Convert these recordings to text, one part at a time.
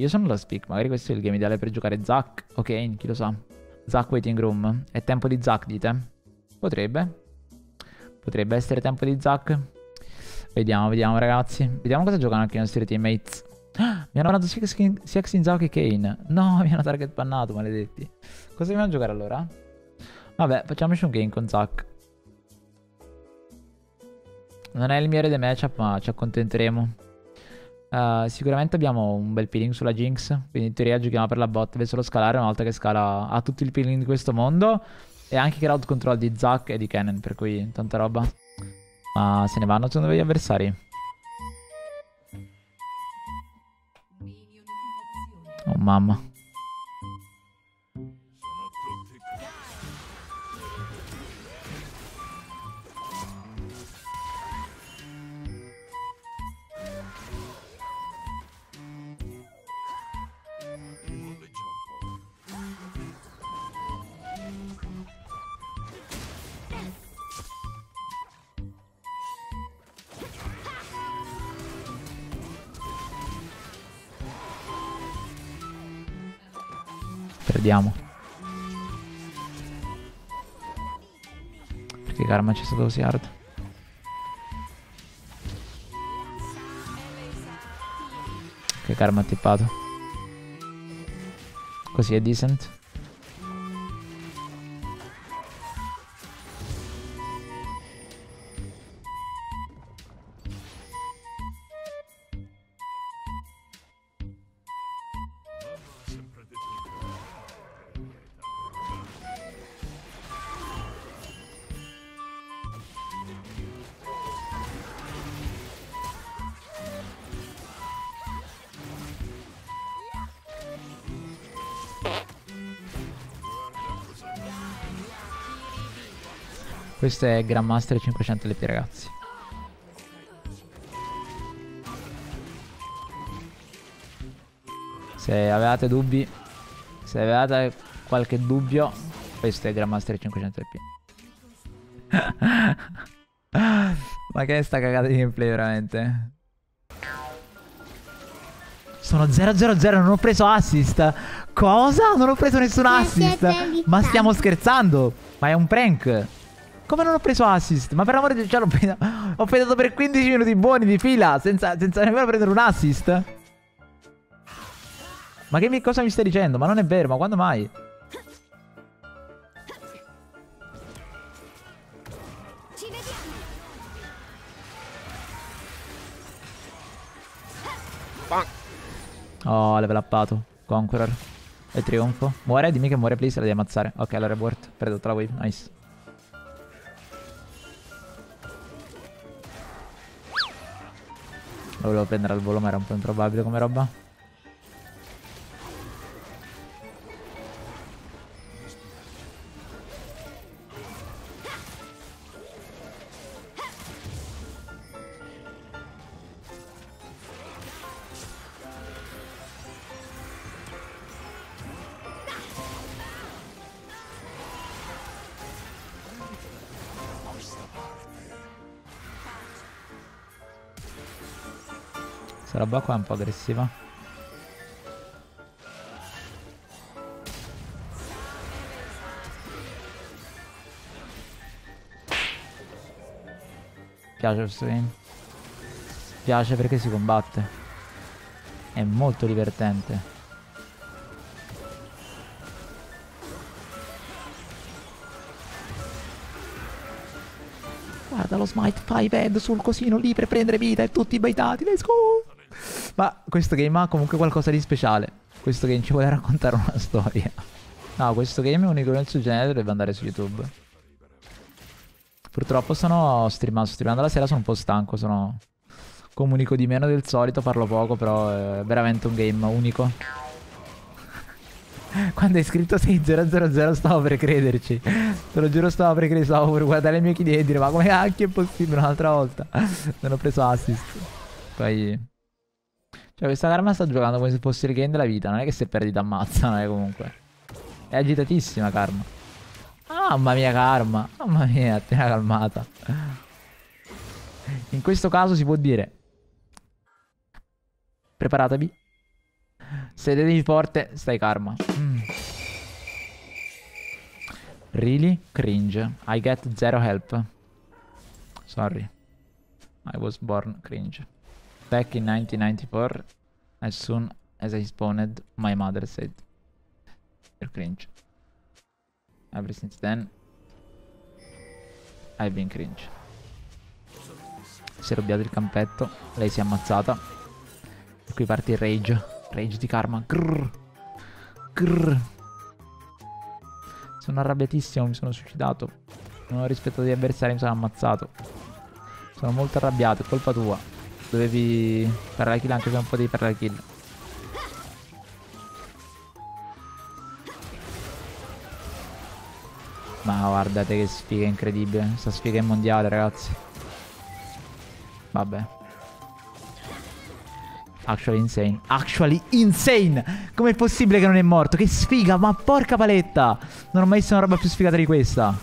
Io sono Lost Peak, magari questo è il game ideale per giocare Zack o Kane, chi lo sa. Zack Waiting Room. È tempo di Zack, dite? Potrebbe. Potrebbe essere tempo di Zack. Vediamo, vediamo ragazzi. Vediamo cosa giocano anche i nostri teammates. Mi hanno bannato sia Xinzao che Kane. No, mi hanno target bannato, maledetti. Cosa dobbiamo giocare allora? Vabbè, facciamoci un game con Zack. Non è il migliore dei matchup, ma ci accontenteremo. Sicuramente abbiamo un bel peeling sulla Jinx. Quindi in teoria giochiamo per la bot. Deve solo scalare. Una volta che scala ha tutto il peeling di questo mondo. E anche il crowd control di Zack e di Kennen. Per cui tanta roba. Ma se ne vanno secondo voi gli avversari? Oh mamma. Perdiamo. Perché Karma c'è stato così hard. Che Karma ha tippato. Così è decent. Questo è Grandmaster 500 LP ragazzi. Se avevate dubbi, se avevate qualche dubbio, questo è Grandmaster 500 LP. Ma che è sta cagata di gameplay veramente? Sono 0-0-0, non ho preso assist. Cosa? Non ho preso nessun assist. Ma stiamo scherzando? Ma è un prank. Come non ho preso assist? Ma per l'amore di cielo ho pedato per 15 minuti buoni di fila senza nemmeno prendere un assist. Ma cosa mi stai dicendo? Ma non è vero, ma quando mai? Oh, level uppato. Conqueror. E trionfo. Muore? Dimmi che muore, please. La devi ammazzare. Ok, allora è worth. Prendo tutta la wave. Nice. Lo volevo prendere al volo, ma era un po' improbabile come roba. Questa roba qua è un po' aggressiva. Piace questo game. Piace perché si combatte. È molto divertente. Guarda lo smite 5 head sul cosino lì per prendere vita e tutti baitati. Let's go! Ma questo game ha comunque qualcosa di speciale. Questo game ci vuole raccontare una storia. No, questo game è unico nel suo genere, dovrebbe andare su YouTube. Purtroppo sto streamando la sera, sono un po' stanco, comunico di meno del solito, parlo poco, però è veramente un game unico. Quando hai scritto 6000 stavo per crederci. Te lo giuro, stavo per credere, stavo per guardare il mio key e dire ma come cacchio è possibile un'altra volta. Non ho preso assist. Poi... Cioè questa Karma sta giocando come se fosse il game della vita. Non è che se perdi t'ammazza, non è comunque. È agitatissima Karma. Mamma mia Karma. Mamma mia, appena calmata. In questo caso si può dire: preparatevi. Se devi forte, stai karma. Really? Cringe. I get zero help. Sorry. I was born cringe. Back in 1994, as soon as I spawned, my mother said, "You're cringe." Ever since then, I've been cringe. Si è rubato il campetto, lei si è ammazzata. E qui parte il rage. Rage di karma. Grrr. Grrr. Sono arrabbiatissimo, mi sono suicidato. Non ho rispettato gli avversari, mi sono ammazzato. Sono molto arrabbiato, è colpa tua. Dovevi fare la kill anche se non potevi fare la kill. Ma guardate che sfiga incredibile. Questa sfiga è mondiale, ragazzi. Vabbè. Actually insane. Actually insane. Com'è possibile che non è morto? Che sfiga, ma porca paletta. Non ho mai visto una roba più sfigata di questa.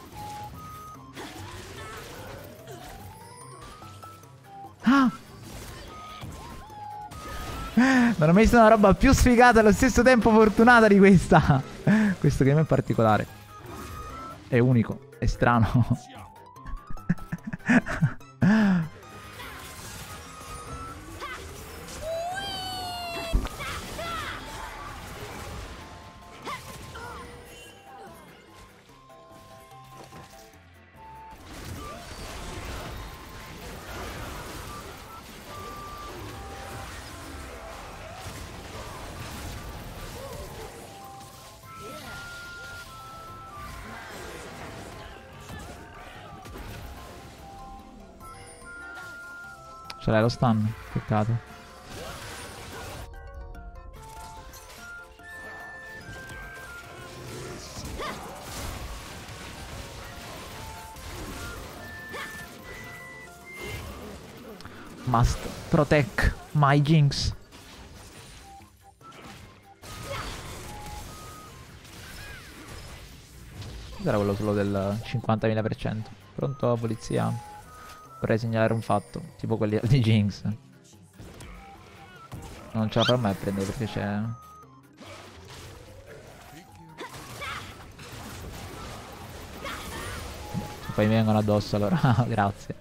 Ah. Non ho mai visto una roba più sfigata e allo stesso tempo fortunata di questa. Questo game è particolare. È unico. È strano. Ce l'hai lo stun? Peccato. Must protect my Jinx. Era quello solo del 50.000%. Pronto, polizia? Vorrei segnalare un fatto, tipo quelli di Jinx. Non ce la farò mai a prendere perché c'è... Se poi mi vengono addosso allora, grazie.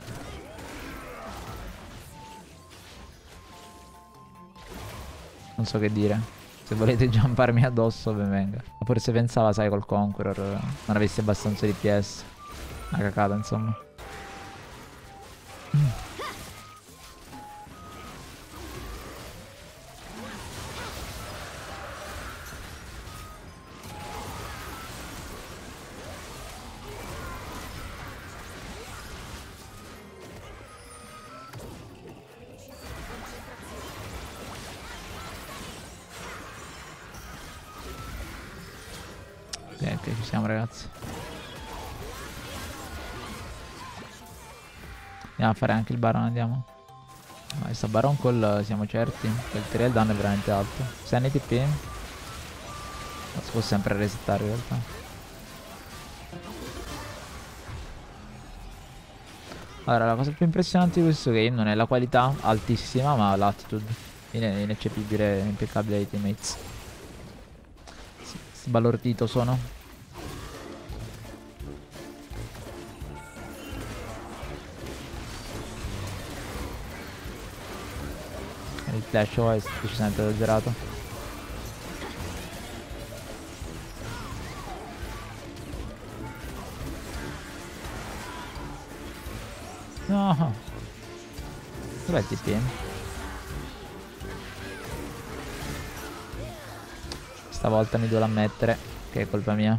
Non so che dire. Se volete jumparmi addosso, ben venga. Ma forse pensava, sai, col Conqueror non avessi abbastanza DPS. Una cacata, insomma. Ok, ci siamo, ragazzi. Andiamo a fare anche il Baron, andiamo. Ma questa Baron Call siamo certi che il 3 il danno è veramente alto. Sanity P. Ma si può sempre resettare in realtà. Allora, la cosa più impressionante di questo game non è la qualità altissima, ma l'attitude ineccepibile, impeccabile dei teammates. Sbalordito sono. Il flash è decisamente esagerato. No. Dov'è il TP? Stavolta mi devo ammettere che è colpa mia.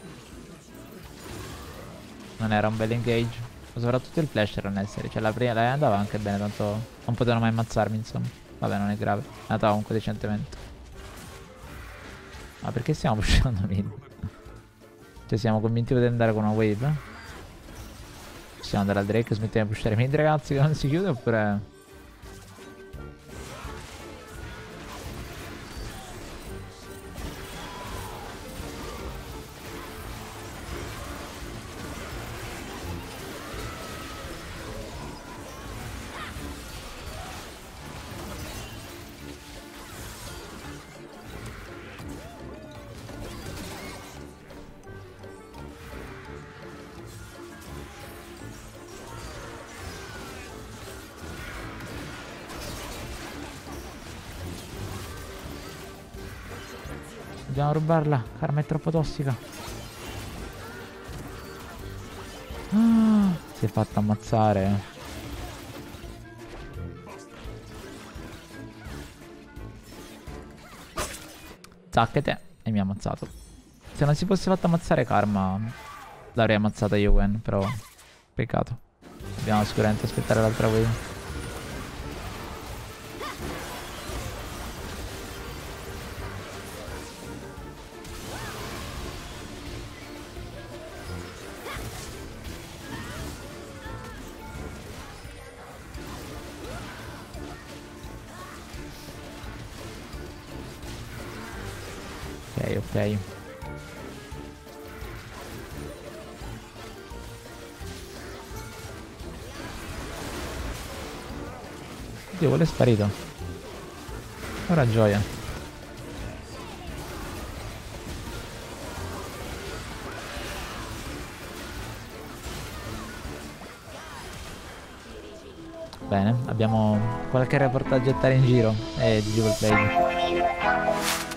Non era un bel engage. Ma soprattutto il flash era necessario. Cioè la prima lei andava anche bene, tanto non potevano mai ammazzarmi, insomma. Vabbè, non è grave. È andata comunque decentemente. Ma perché stiamo pushando mid? Cioè siamo convinti di andare con una wave? Possiamo andare al Drake e smettiamo di pushare mid, ragazzi, che non si chiude, oppure... Dobbiamo rubarla. Karma è troppo tossica. Ah, si è fatta ammazzare. Zacchete. E mi ha ammazzato. Se non si fosse fatta ammazzare Karma, l'avrei ammazzata io Gwen, però peccato. Dobbiamo sicuramente aspettare l'altra wave. Ok, ok. Oddio, quello è sparito. Ora gioia. Bene, abbiamo qualche report da gettare in giro. E GG col play.